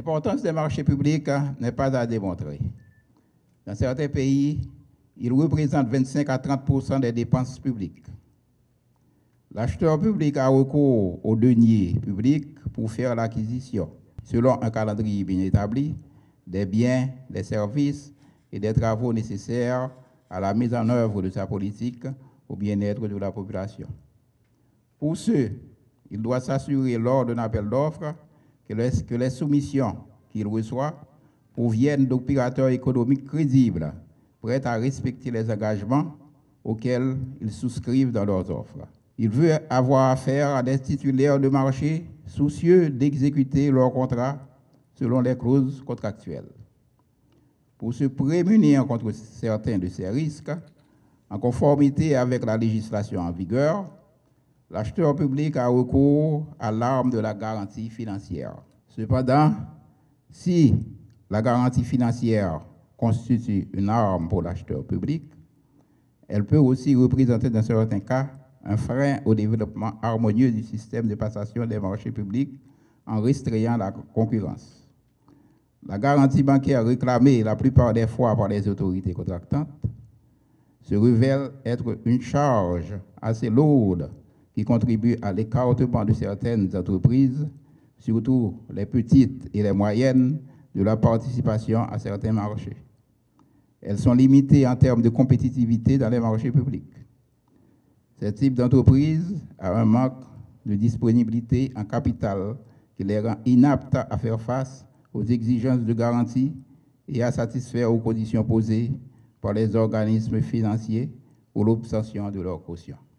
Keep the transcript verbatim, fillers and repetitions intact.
L'importance des marchés publics n'est pas à démontrer. Dans certains pays, ils représentent vingt-cinq à trente pour cent des dépenses publiques. L'acheteur public a recours aux deniers publics pour faire l'acquisition, selon un calendrier bien établi, des biens, des services et des travaux nécessaires à la mise en œuvre de sa politique au bien-être de la population. Pour ce, il doit s'assurer lors d'un appel d'offres que les, que les soumissions qu'il reçoit proviennent d'opérateurs économiques crédibles, prêts à respecter les engagements auxquels ils souscrivent dans leurs offres. Il veut avoir affaire à des titulaires de marché soucieux d'exécuter leurs contrats selon les clauses contractuelles. Pour se prémunir contre certains de ces risques, en conformité avec la législation en vigueur, l'acheteur public a recours à l'arme de la garantie financière. Cependant, si la garantie financière constitue une arme pour l'acheteur public, elle peut aussi représenter dans certains cas un frein au développement harmonieux du système de passation des marchés publics en restreignant la concurrence. La garantie bancaire réclamée la plupart des fois par les autorités contractantes se révèle être une charge assez lourde qui contribue à l'écartement de certaines entreprises, surtout les petites et les moyennes, de la participation à certains marchés. Elles sont limitées en termes de compétitivité dans les marchés publics. Ce type d'entreprise a un manque de disponibilité en capital qui les rend inaptes à faire face aux exigences de garantie et à satisfaire aux conditions posées par les organismes financiers pour l'obtention de leur caution.